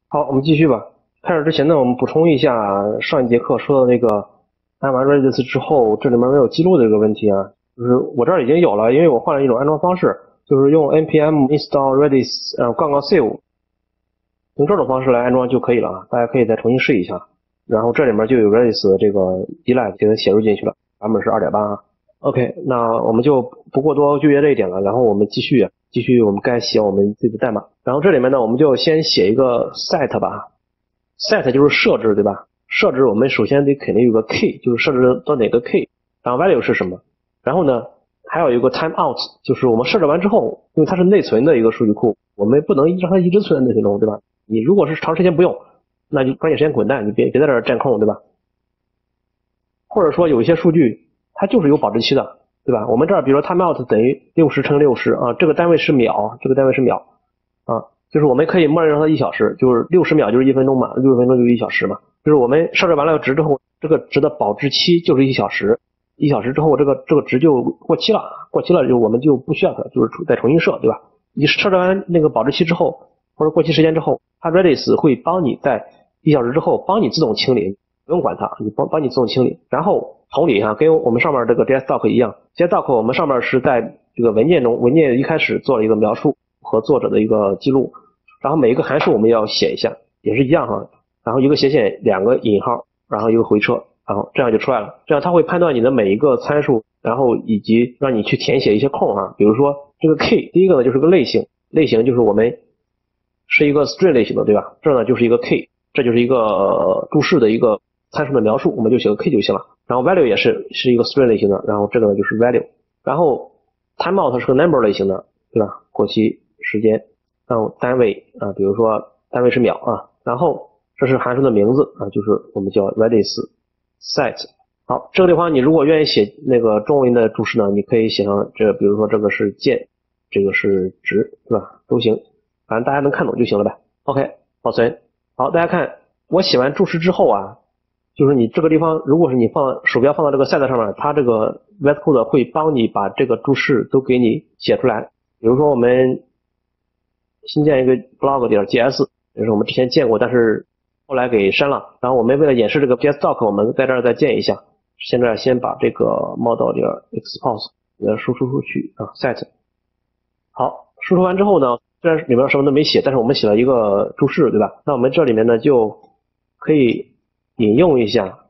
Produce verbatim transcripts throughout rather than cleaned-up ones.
好，我们继续吧。开始之前呢，我们补充一下上一节课说的那个安完 Redis 之后，这里面没有记录的这个问题啊，就是我这儿已经有了，因为我换了一种安装方式，就是用 npm install redis 呃杠杠 save， 用这种方式来安装就可以了啊。大家可以再重新试一下。然后这里面就有 Redis 的这个依赖给它写入进去了，版本是 二点八 啊。OK， 那我们就不过多纠结这一点了，然后我们继续继续我们该写我们自己的代码。然后这里面呢，我们就先写一个 set 吧。set 就是设置，对吧？设置我们首先得肯定有个 key， 就是设置到哪个 key， 然后 value 是什么。然后呢，还有一个 timeout， 就是我们设置完之后，因为它是内存的一个数据库，我们不能让它一直存在内存中，对吧？你如果是长时间不用，那就抓紧时间滚蛋，你别别在这儿占空，对吧？或者说有一些数据它就是有保质期的，对吧？我们这儿比如说 timeout 等于六十乘六十啊，这个单位是秒，这个单位是秒啊，就是我们可以默认让它一小时，就是六十秒就是一分钟嘛，六十分钟就是一小时嘛。就是我们设置完了值之后，这个值的保质期就是一小时，一小时之后这个这个值就过期了，过期了就我们就不需要它，就是再重新设，对吧？你设置完那个保质期之后，或者过期时间之后，它 Redis 会帮你在一小时之后帮你自动清理，不用管它，你帮帮你自动清理。然后同理哈，跟我们上面这个 JSDoc 一样 ，JSDoc 我们上面是在这个文件中，文件一开始做了一个描述和作者的一个记录，然后每一个函数我们要写一下，也是一样哈。然后一个斜线，两个引号，然后一个回车，然后这样就出来了。这样它会判断你的每一个参数，然后以及让你去填写一些空哈。比如说这个 key， 第一个呢就是个类型，类型就是我们是一个 string 类型的，对吧？这呢就是一个 key， 这就是一个、呃、注释的一个参数的描述，我们就写个 key 就行了。然后 value 也是是一个 string 类型的，然后这个呢就是 value。然后 timeout 是个 number 类型的，对吧？过期时间，然后单位啊，比如说单位是秒啊，然后这是函数的名字啊，就是我们叫 Redis set。好，这个地方你如果愿意写那个中文的注释呢，你可以写上这，比如说这个是键，这个是值，对吧？都行，反正大家能看懂就行了呗。OK， 保存。好，大家看我写完注释之后啊，就是你这个地方，如果是你放鼠标放到这个 set 上面，它这个 Redcode 会帮你把这个注释都给你写出来。比如说我们新建一个 blog 点 js， 这是我们之前建过，但是后来给删了。然后我们为了演示这个 JSDoc， 我们在这儿再建一下。现在先把这个 model 点 expose 给它输出出去啊 set。好，输出完之后呢，虽然里面什么都没写，但是我们写了一个注释，对吧？那我们这里面呢就可以引用一下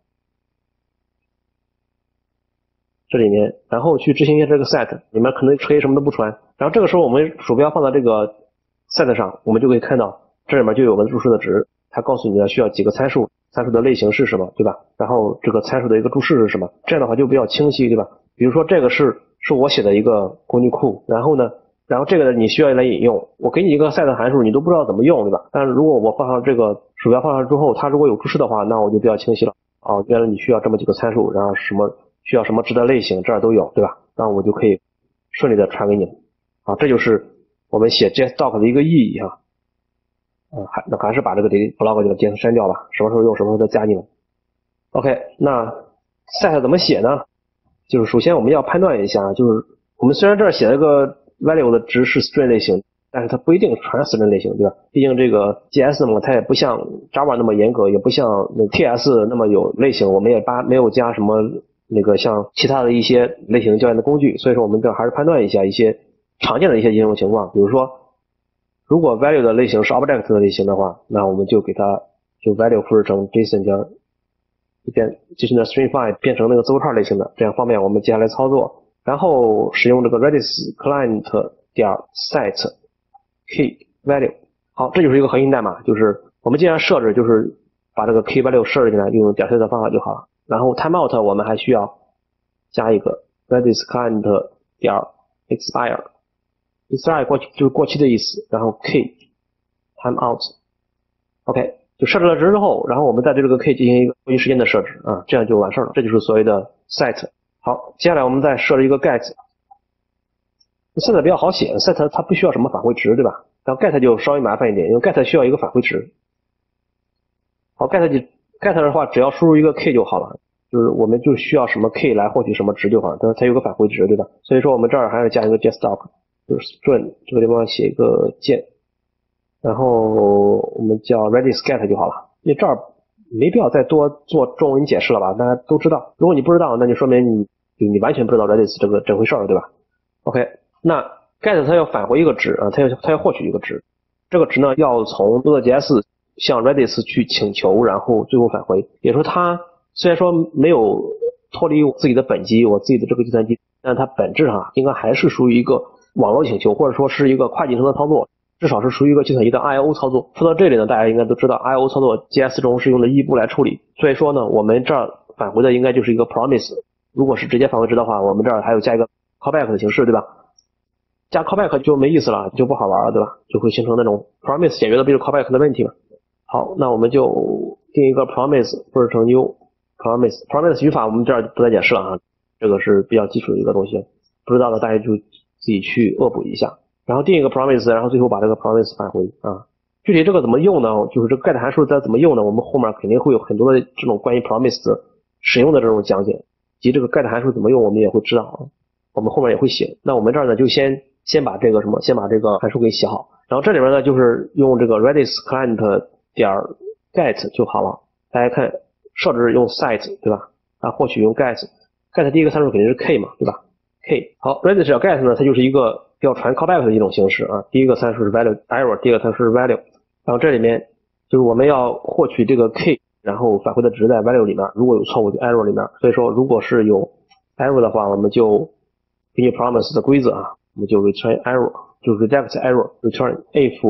这里面，然后去执行一下这个 set， 里面可能可以什么都不传。然后这个时候我们鼠标放到这个 set 上，我们就可以看到这里面就有我们注释的值，它告诉你呢需要几个参数，参数的类型是什么，对吧？然后这个参数的一个注释是什么，这样的话就比较清晰，对吧？比如说这个是是我写的一个工具库，然后呢，然后这个你需要来引用，我给你一个 set 函数，你都不知道怎么用，对吧？但是如果我放上这个鼠标放上之后，它如果有注释的话，那我就比较清晰了。哦，原来你需要这么几个参数，然后什么需要什么值的类型，这儿都有，对吧？那我就可以顺利的传给你们。啊，这就是我们写 JSDoc 的一个意义哈。嗯，还那还是把这个 blog 这个键删掉吧，什么时候用什么时候再加进来。OK， 那 set 怎么写呢？就是首先我们要判断一下，就是我们虽然这儿写了个 value 的值是 string 类型，但是它不一定传 string 类型，对吧？毕竟这个 J S 嘛，它也不像 Java 那么严格，也不像那 T S 那么有类型，我们也把没有加什么那个像其他的一些类型校验的工具，所以说我们这还是判断一下一些常见的一些应用情况，比如说如果 value 的类型是 object 的类型的话，那我们就给它就 value 复制成 JSON 加变 JSON 的 string file 变成那个字符串类型的，这样方便我们接下来操作。然后使用这个 Redis client 点 set key value。好，这就是一个核心代码，就是我们既然设置就是把这个 key value 设置进来，用点 set 的方法就好了。然后 timeout 我们还需要加一个 Redis client 点 expire。expire 过期就是过期的意思，然后 key timeout。OK， 就设置了值之后，然后我们再对这个 key 进行一个过期时间的设置啊，这样就完事了。这就是所谓的 set。好，接下来我们再设置一个 get。set 比较好写 ，set 它不需要什么返回值，对吧？然后 get 就稍微麻烦一点，因为 get 需要一个返回值。好 ，get 就 get 的话，只要输入一个 key 就好了，就是我们就需要什么 key 来获取什么值就好了，但是它有个返回值，对吧？所以说我们这儿还要加一个 JSDoc，就是 string 这个地方写一个键， 然后我们叫 Redis get 就好了。因为这儿没必要再多做中文解释了吧，大家都知道。如果你不知道，那就说明你你完全不知道 Redis 这个这回事儿，对吧 ？OK， 那 get 它要返回一个值啊，它要它要获取一个值，这个值呢要从 Node.js 向 Redis 去请求，然后最后返回。也就是说，它虽然说没有脱离我自己的本机，我自己的这个计算机，但它本质上应该还是属于一个网络请求，或者说是一个跨进程的操作。至少是属于一个计算机的 I O 操作。说到这里呢，大家应该都知道 I O 操作 J S 中是用的异步来处理，所以说呢，我们这儿返回的应该就是一个 promise。如果是直接返回值的话，我们这儿还有加一个 callback 的形式，对吧？加 callback 就没意思了，就不好玩了，对吧？就会形成那种 promise 解决的不就是 callback 的问题嘛。好，那我们就定一个 promise 或者成 new promise。promise 语法我们这儿不再解释了啊，这个是比较基础的一个东西，不知道的大家就自己去恶补一下。然后定一个 promise， 然后最后把这个 promise 返回啊。具体这个怎么用呢？就是这个 get 函数再怎么用呢？我们后面肯定会有很多的这种关于 promise 的使用的这种讲解，及这个 get 函数怎么用，我们也会知道啊。我们后面也会写。那我们这儿呢，就先先把这个什么，先把这个函数给写好。然后这里面呢，就是用这个 Redis client 点 get 就好了。大家看，设置用 set 对吧？啊，获取用 get。get 第一个参数肯定是 k 嘛，对吧 ？k 好 ，Redis 点 get 呢，它就是一个要传 callback 的一种形式啊，第一个参数是 value error， 第二个参数是 value， 然后这里面就是我们要获取这个 k， 然后返回的值在 value 里面，如果有错误就 error 里面，所以说如果是有 error 的话，我们就根据 promise 的规则啊，我们就 return error， 就 reject error， return if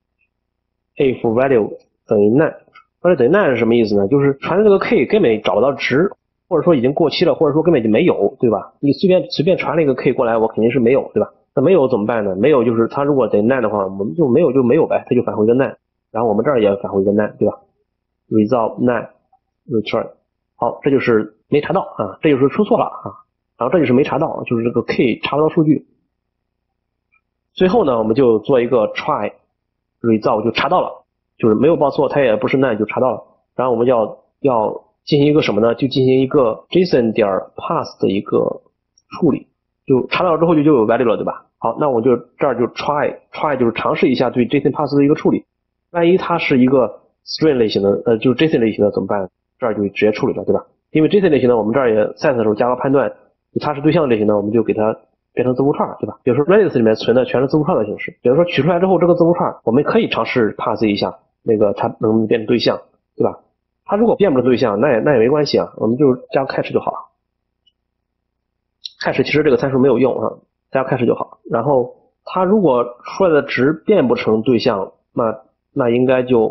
if value 等于 none，value 等于 none 是什么意思呢？就是传的这个 k 根本找不到值。或者说已经过期了，或者说根本就没有，对吧？你随便随便传了一个 k 过来，我肯定是没有，对吧？那没有怎么办呢？没有就是它如果得 none 的话，我们就没有就没有呗，它就返回一个 none， 然后我们这儿也返回一个 none， 对吧 ？result none return， 好，这就是没查到啊，这就是出错了啊，然后这就是没查到，就是这个 k 查不到数据。最后呢，我们就做一个 try result 就查到了，就是没有报错，它也不是 none 就查到了，然后我们要要进行一个什么呢？就进行一个 json 点 pass 的一个处理，就查到之后就就有 value 了，对吧？好，那我就这儿就 try try 就是尝试一下对 json pass 的一个处理。万一它是一个 string 类型的，呃，就是 json 类型的怎么办？这儿就直接处理了，对吧？因为 json 类型的我们这儿也 set 的时候加个判断，它是对象类型的，我们就给它变成字符串，对吧？比如说 Redis 里面存的全是字符串的形式，比如说取出来之后这个字符串，我们可以尝试 pass 一下，那个它能不能变成对象，对吧？它如果变不成对象，那也那也没关系啊，我们就加个 catch 就好了。catch 其实这个参数没有用啊，加个 catch 就好。然后它如果出来的值变不成对象，那那应该就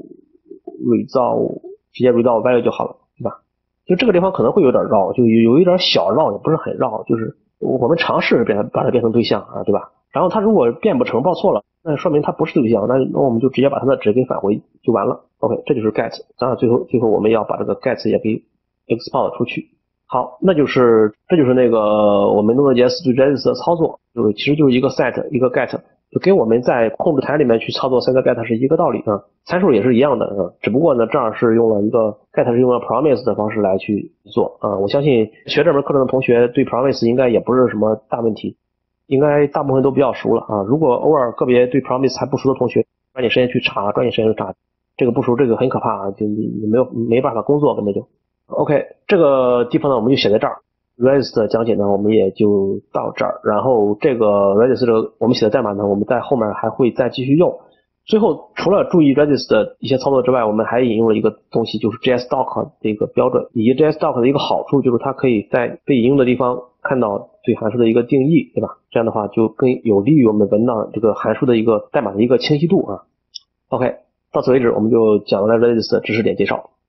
result 直接 result value 就好了，对吧？就这个地方可能会有点绕，就有有一点小绕，也不是很绕，就是我们尝试变把它变成对象啊，对吧？然后它如果变不成报错了，那说明它不是对象，那那我们就直接把它的值给返回就完了。OK， 这就是 get， 当然最后最后我们要把这个 get 也给 export 出去。好，那就是这就是那个我们 Node.js 对 Redis 的操作，就是其实就是一个 set 一个 get， 就跟我们在控制台里面去操作 set get 是一个道理啊，参数也是一样的啊，只不过呢这儿是用了一个 get 是用了 promise 的方式来去做啊，我相信学这门课程的同学对 promise 应该也不是什么大问题。应该大部分都比较熟了啊，如果偶尔个别对 promise 还不熟的同学，抓紧时间去查，抓紧时间去查，这个不熟这个很可怕啊，就你你没有没办法工作根本就。OK， 这个地方呢我们就写在这儿 ，Redis 的讲解呢我们也就到这儿，然后这个 Redis 这个我们写的代码呢，我们在后面还会再继续用。最后除了注意 Redis 的一些操作之外，我们还引用了一个东西，就是 JSDoc 的一个标准，以及 JSDoc 的一个好处就是它可以在被引用的地方看到对函数的一个定义，对吧？这样的话就更有利于我们文档这个函数的一个代码的一个清晰度啊。OK， 到此为止，我们就讲了 Redis 的知识点介绍。